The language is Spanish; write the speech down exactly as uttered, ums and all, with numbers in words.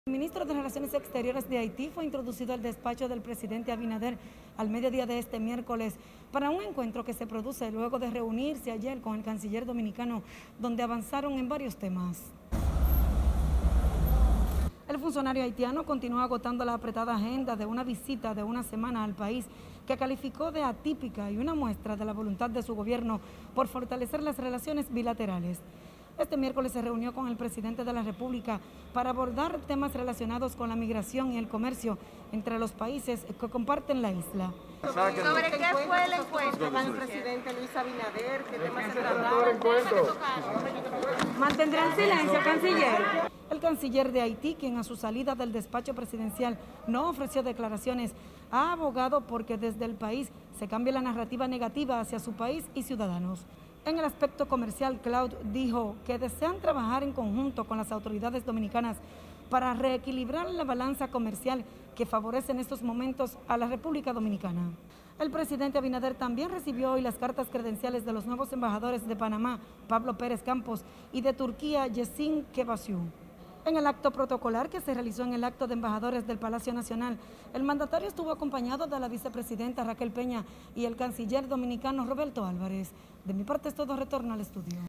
El ministro de Relaciones Exteriores de Haití fue introducido al despacho del presidente Abinader al mediodía de este miércoles para un encuentro que se produce luego de reunirse ayer con el canciller dominicano, donde avanzaron en varios temas. El funcionario haitiano continúa agotando la apretada agenda de una visita de una semana al país que calificó de atípica y una muestra de la voluntad de su gobierno por fortalecer las relaciones bilaterales. Este miércoles se reunió con el presidente de la República para abordar temas relacionados con la migración y el comercio entre los países que comparten la isla. ¿Sobre qué fue el encuentro con el presidente Luis Abinader? ¿Qué temas se trataron? ¿Mantendrán silencio, canciller? El canciller de Haití, quien a su salida del despacho presidencial no ofreció declaraciones, ha abogado porque desde el país se cambie la narrativa negativa hacia su país y ciudadanos. En el aspecto comercial, Claude dijo que desean trabajar en conjunto con las autoridades dominicanas para reequilibrar la balanza comercial que favorece en estos momentos a la República Dominicana. El presidente Abinader también recibió hoy las cartas credenciales de los nuevos embajadores de Panamá, Pablo Pérez Campos, y de Turquía, Yesin Kebasiu. En el acto protocolar que se realizó en el acto de embajadores del Palacio Nacional, el mandatario estuvo acompañado de la vicepresidenta Raquel Peña y el canciller dominicano Roberto Álvarez. De mi parte es todo, retorno al estudio.